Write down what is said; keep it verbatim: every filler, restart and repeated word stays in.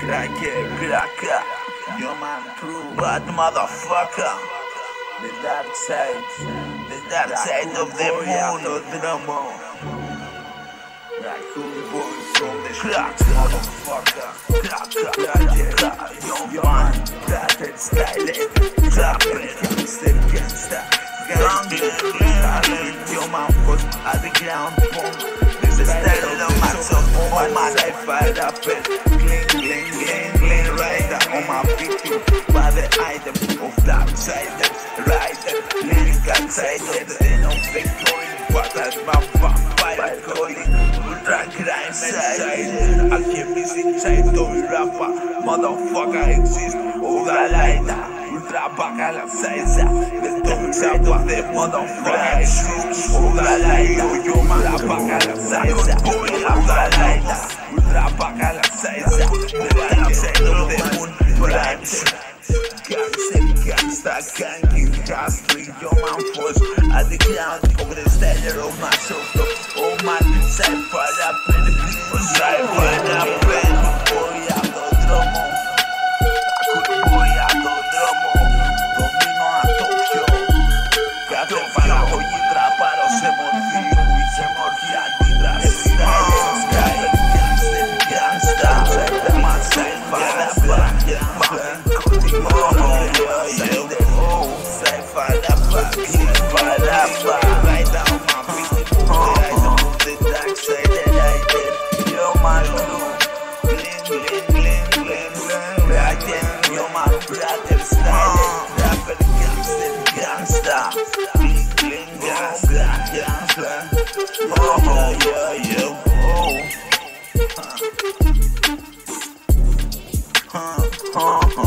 Racun, Racun, yo man true bad motherfucker. The dark side, the dark side of the moon, no drama. Racun boy from the crack, motherfucker. Crack, crack, crack, yo man, brother style, trapper, gangster, gangster, gangster, yo man was at the ground pump. This is style of my son, on my life, I rap it. Cling, cling, cling, cling, rider on my victim. By the item of dark side, rider, lyrical side of the end of victory. What that my vampire calling, ultra crime side. I keep missing side to rapper, motherfucker exist. Over lighter, ultra bacala side. The dark side of the motherfucker exist. Over lighter, yo man, bacala side. Over lighter, ultra bacala side. The dark side of the moon, prime. Gangster, gangster, gangy, castly, yo man force. At the ground, over the style of my soul. Oh man, side for the pen, side for the pen. Boy, I go drama. I could boy, I go drama. Domino a Tokyo. Gato para hoy traparo se morfi, se morfi a tira. Style, gangster, gangster, the man side for the pen. Right down my feet, right on the dark side that I did. Yo, my blue, bling, bling, bling, bling, bling. Right then, yo, my brother style, rapper, gangster, gangster, bling, bling, gangster, gangster. Oh, yeah, yeah, oh. Huh, huh, huh.